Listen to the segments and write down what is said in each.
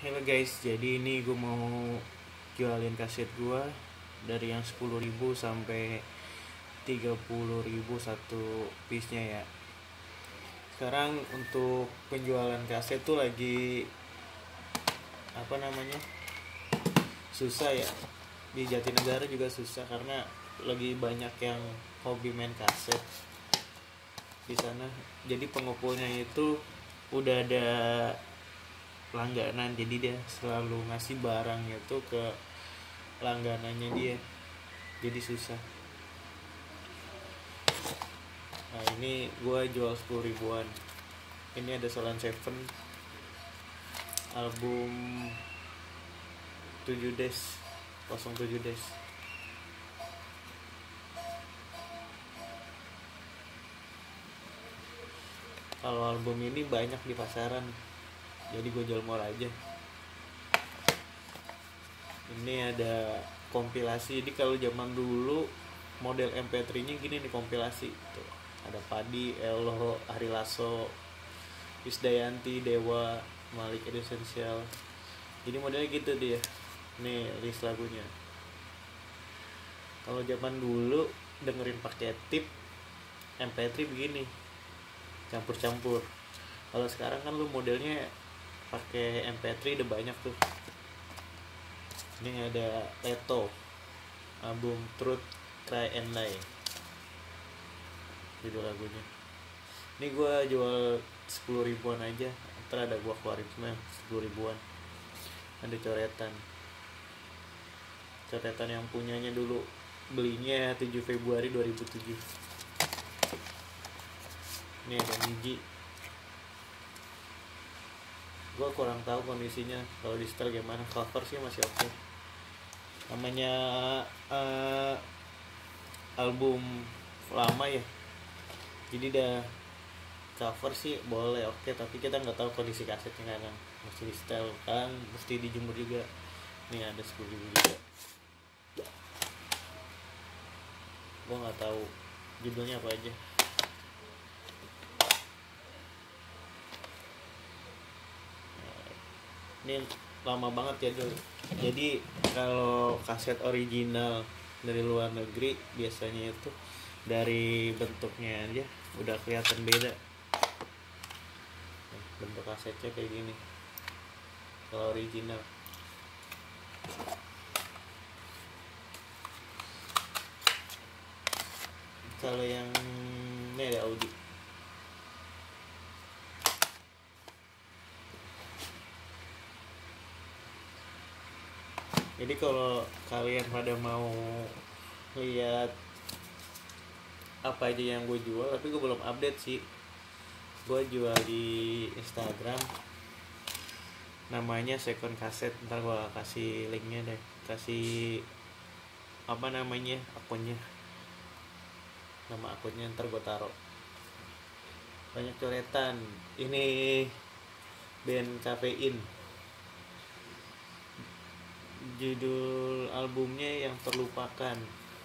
Halo guys, jadi ini gue mau jualin kaset gue dari yang 10.000 sampai 30.000 satu piece-nya ya. Sekarang untuk penjualan kaset tuh lagi apa namanya? Susah ya. Di Jatinegara juga susah karena lagi banyak yang hobi main kaset di sana. Jadi pengumpulnya itu udah ada langganan, jadi dia selalu ngasih barang itu ke langganannya dia, jadi susah. Nah ini gue jual 10 ribuan. Ini ada Solan Seven album 7 Days 07 Days. Kalau album ini banyak di pasaran, jadi gue jual murah aja. Ini ada kompilasi. Jadi kalau zaman dulu model MP3 nya gini nih kompilasi tuh. Ada Padi, Elo, Ari Lasso, Krisdayanti, Dewa, Malik Essential. Jadi modelnya gitu dia. Nih list lagunya. Kalau zaman dulu dengerin pakai tip MP3 begini, campur-campur. Kalau sekarang kan lu modelnya pakai MP3 udah banyak tuh. Ini ada Leto, album Truth, Cry and Lie, judul lagunya. Ini gue jual 10 ribuan aja. Ntar ada gue keluarin semua 10 ribuan. Ada coretan yang punyanya dulu, belinya 7 Februari 2007. Ini ada Niji. Gue kurang tahu kondisinya kalau di setel gimana. Cover sih masih oke. Namanya album lama ya, jadi udah cover sih boleh oke, tapi kita nggak tahu kondisi kasetnya kan, mesti di setel kan, mesti dijemur juga. Nih ada 10 ribu juga. Gue nggak tahu judulnya apa aja. Ini lama banget ya dulu. Jadi kalau kaset original dari luar negeri biasanya itu dari bentuknya aja udah kelihatan beda. Bentuk kasetnya kayak gini kalau original. Kalau yang ini ada Audi. Jadi kalau kalian pada mau lihat apa aja yang gue jual, tapi gue belum update sih. Gue jual di Instagram, namanya Second Kaset. Ntar gue kasih linknya deh, kasih apa namanya akunnya, nama akunnya ntar gue taruh. Banyak coretan. Ini band Kafein, judul albumnya Yang Terlupakan.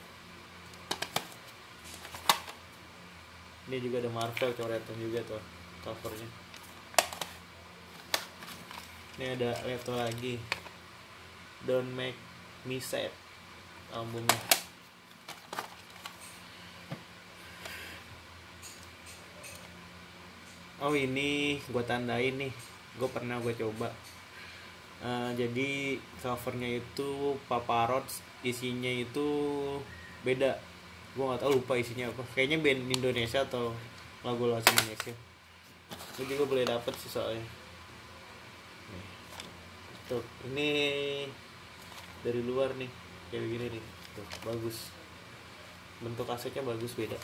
Ini juga ada Marvel coretan juga tuh covernya. Ini ada Leto lagi, Don't Make Me Sad albumnya. Oh ini gue tandain nih, gue pernah gue coba. Jadi covernya itu Paparot, isinya itu beda. Gue nggak tahu, lupa isinya apa. Kayaknya band Indonesia atau lagu-lagu Indonesia. Itu juga boleh dapet sih soalnya. Tuh ini dari luar nih kayak begini nih. Tuh bagus. Bentuk kasetnya bagus, beda.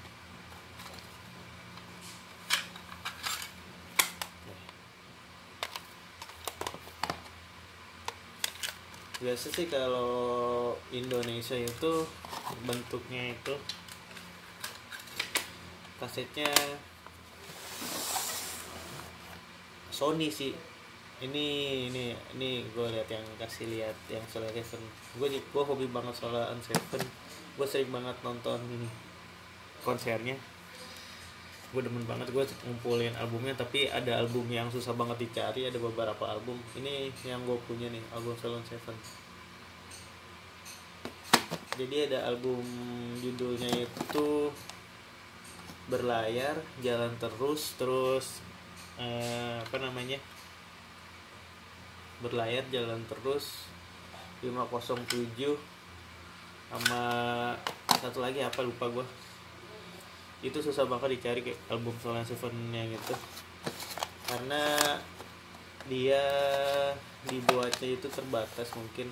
Biasa sih kalau Indonesia itu bentuknya itu kasetnya Sony sih. Ini gue lihat yang kasih lihat yang Solar Seven. Gue hobi banget Solar Seven. Gue sering banget nonton konsernya. gue demen banget, gue ngumpulin albumnya. Tapi ada album yang susah banget dicari, ada beberapa album. Ini yang gue punya nih, album Salon Seven. Jadi ada album judulnya itu Berlayar, Jalan Terus, terus apa namanya, Berlayar, Jalan Terus, 507, sama satu lagi apa lupa gue. Itu susah banget dicari kayak album Salon Seven yang itu, karena dia dibuatnya itu terbatas, mungkin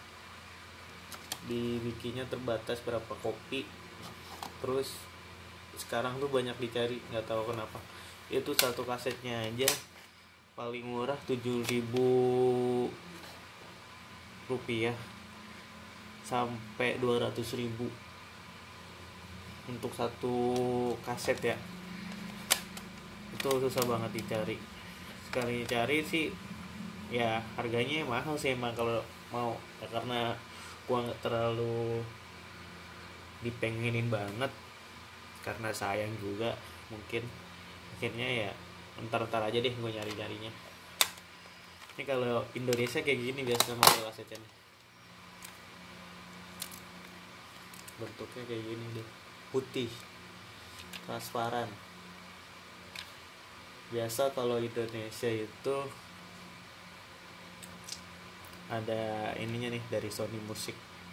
dibikinnya terbatas berapa kopi. Terus sekarang tuh banyak dicari, nggak tahu kenapa. Itu satu kasetnya aja paling murah 7.000 rupiah sampai 200.000 untuk satu kaset ya. Itu susah banget dicari. Sekali cari sih ya harganya mahal sih emang kalau mau ya, karena gua nggak terlalu dipengenin banget, karena sayang juga. Mungkin akhirnya ya ntar aja deh gue nyarinya. Ini kalau Indonesia kayak gini biasa model asetnya, bentuknya kayak gini deh, putih transparan. Biasa kalau Indonesia itu ada ininya nih dari Sony Music.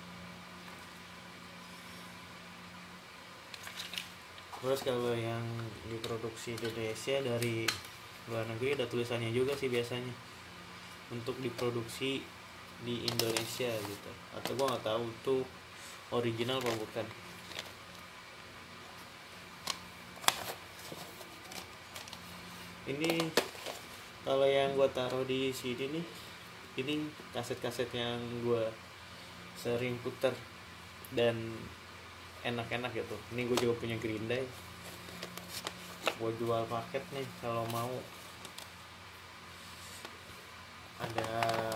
Terus kalau yang diproduksi Indonesia dari luar negeri ada tulisannya juga sih biasanya untuk diproduksi di Indonesia gitu. Atau gua nggak tahu tuh original apa bukan. Ini kalau yang gua taruh di sini nih, ini kaset-kaset yang gua sering puter dan enak-enak gitu. Ini gue juga punya Green Day, gue jual paket nih kalau mau. Ada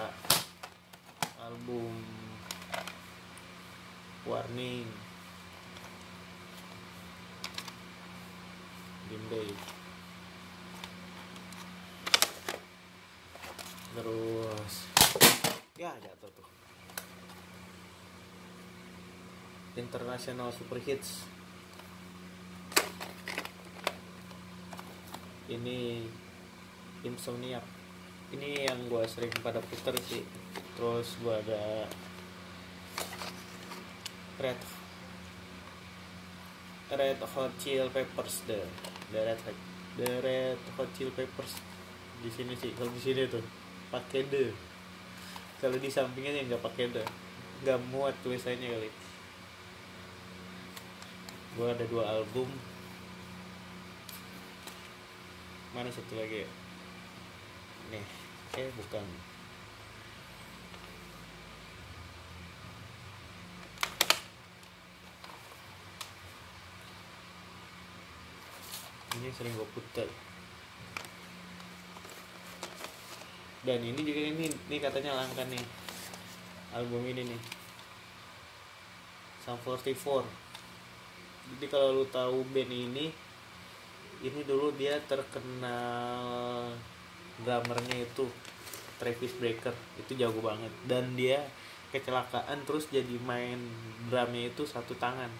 album Warning, Green Day. Terus ya jatuh tuh International Super Hits. Ini Insomniac. Ini yang gue sering pada puter sih. Terus gue ada Red Hot Chili Peppers, the Red Hot Chili Peppers. Di sini sih, kalau di sini tuh pakai the. Kalau di sampingnya yang nggak pakai the, nggak muat tulisannya kali. Gue ada 2 album. Mana satu lagi ya? Nih, bukan. Ini sering gue putar. Dan ini juga ini katanya langka nih. Album ini nih. Sum 44. Jadi kalau lu tahu band ini dulu dia terkenal drummernya itu Travis Barker, itu jago banget. Dan dia kecelakaan terus jadi main drumnya itu satu tangan.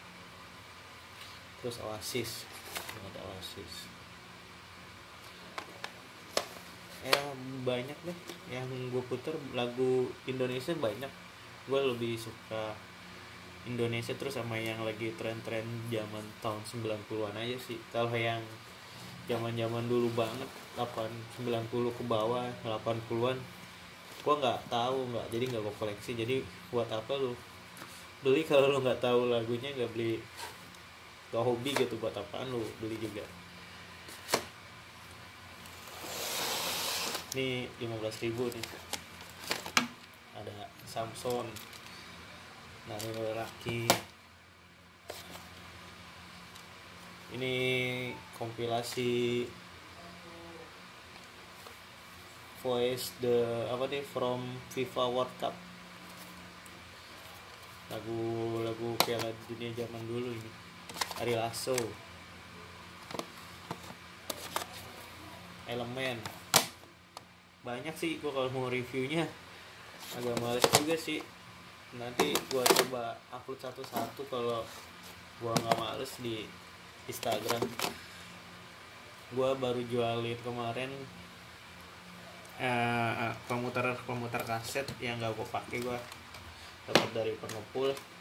Terus Oasis, ada Oasis. Banyak deh yang gue puter lagu Indonesia banyak. Gue lebih suka Indonesia terus sama yang lagi tren-tren zaman tahun 90-an aja sih. Kalau yang zaman-zaman dulu banget 90 ke bawah, 80-an gua nggak tahu, jadi nggak gua koleksi. Jadi buat apa lu beli kalau lu nggak tahu lagunya, nggak beli, gak hobi gitu, buat apaan lu beli juga. Ini 15.000 nih. Ada Samson, Nari Lelaki. Ini kompilasi Voice from FIFA World Cup. Lagu Piala Dunia zaman dulu ini. Ari Lasso. elemen. Banyak sih gua kalau mau reviewnya, agak males juga sih. Nanti gua coba upload satu-satu kalau gua nggak males di Instagram. Gua baru jualin kemarin komuter kaset yang nggak gua pakai, gua dapat dari pengepul.